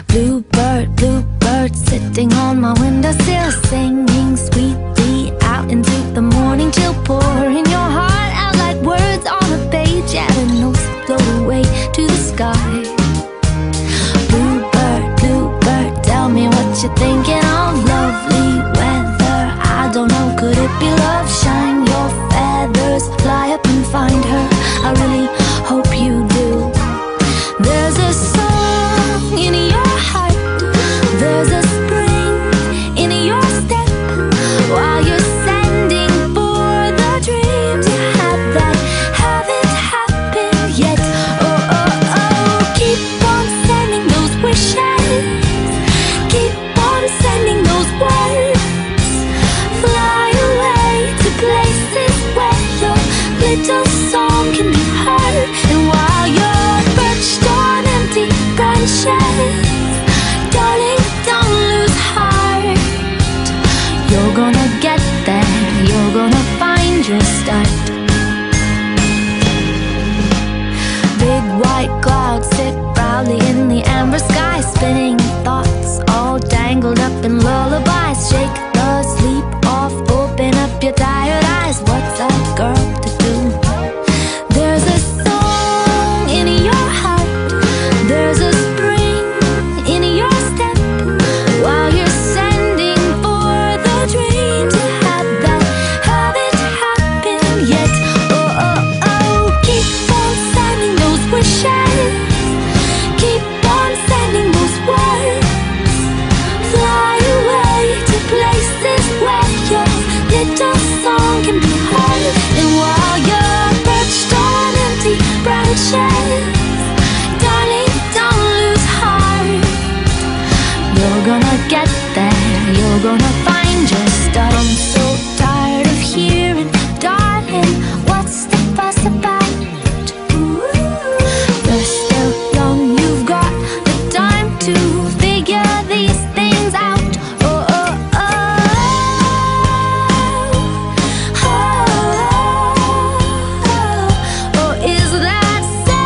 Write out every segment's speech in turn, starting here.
Bluebird, sitting on my windowsill, singing sweetly out into the morning chill, pouring your heart out like words on a page, yeah, the notes float away to the sky. Bluebird, tell me what you're thinking of. Lovely weather, I don't know, could it be love? Shine your feathers, fly up and find her, I really hope you do. There's a song in your heart, there's a spring in your step, while you're sending for the dreams you haven't happened yet. Oh, oh, oh, keep on sending those wishes, keep on sending those words, fly away to places where your little song can be heard. And while you're perched on empty branches, darling, don't lose heart. You're gonna get there, you're gonna find your start. Big white clouds sit proudly in the amber sky, spinning thoughts all tangled up in lullabies. Shake the sleep off, open up your tired eyes. What's a girl to do? There's a song in your heart, there's a spring in your step, while you're sending for the dreams you haven't happened yet. Oh, oh, oh, keep on sending those wishes, keep on sending those words, fly away to places where your little song can be heard. And while you're perched on empty branches, darling, don't lose heart. You're gonna get there, you're gonna find your start. I'm so tired of hearing, darling, what's the fuss about? You're still young, you've got the time to figure these things out. Oh, oh, oh, oh, oh, oh, is that so?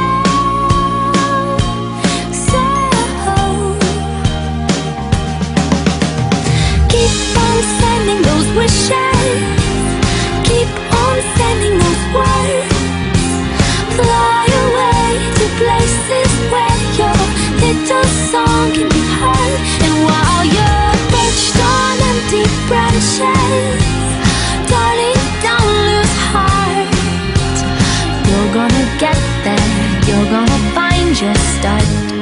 Keep on sending those wishes, keep on sending those words, fly away to places where your little song can be heard. And while you're perched on empty branches, darling, don't lose heart. You're gonna get there, you're gonna find your start.